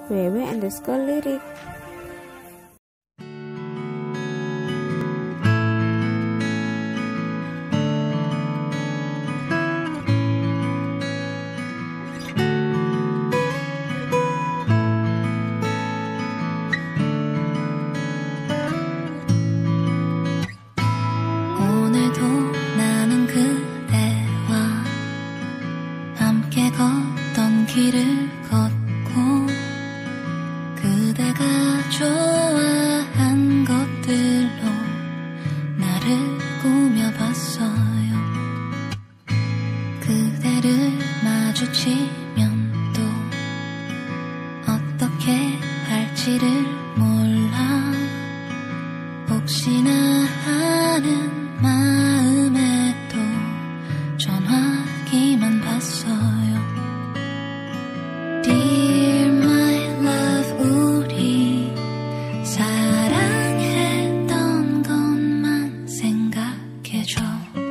ww_lirik. 오늘도 나는 그대와 함께 걷던 길을 걷고 그대가 좋아한 것들로 나를 꾸며봤어요. 그대를 마주치면 또 어떻게 할지를 몰라 혹시나 하는 마음에 또 전화기만 봤어요. Dear my love, 우리 사랑했던 것만 생각해줘.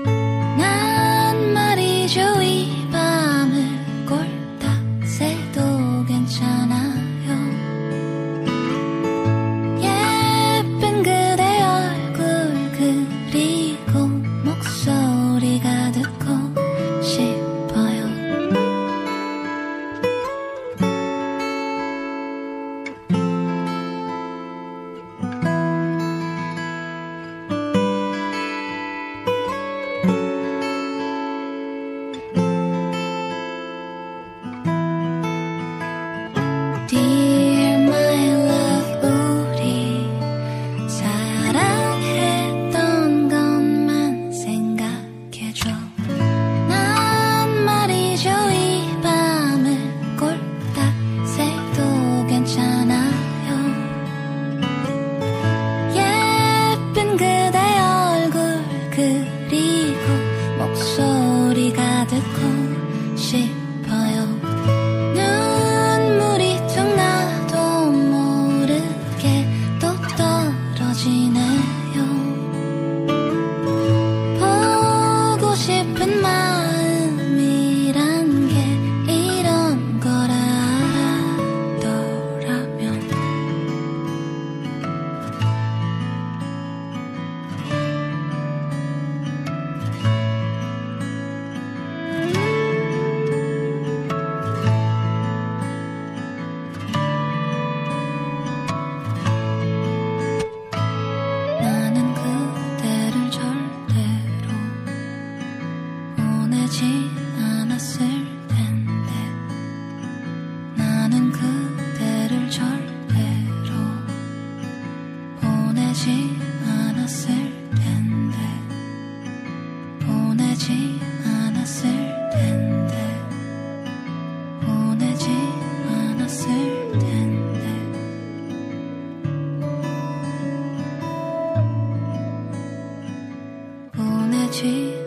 난 말이죠 이 밤을 꼴딱 새도 괜찮아요. 예쁜 그대 얼굴 그리고 목소리가 듣고 싶어요. Dear my love, 우리 사랑했던 것만 생각해줘. 난 말이죠 이 밤을 꼴딱 새도 괜찮아요. 예쁜 그대 얼굴 그리고 목소리가 듣고 싶어요. 눈물이 툭 나도 모르게 또 떨어지네요. 보고 싶은 마음이란 게 이런 거라 알았더라면 나는 그대를 절대로 보내지 않았을 텐데. 나는 그대를 절대로 보내지 않았을 텐데. 보내지 않았을 텐데. 보내지 않았을 텐데. 보내지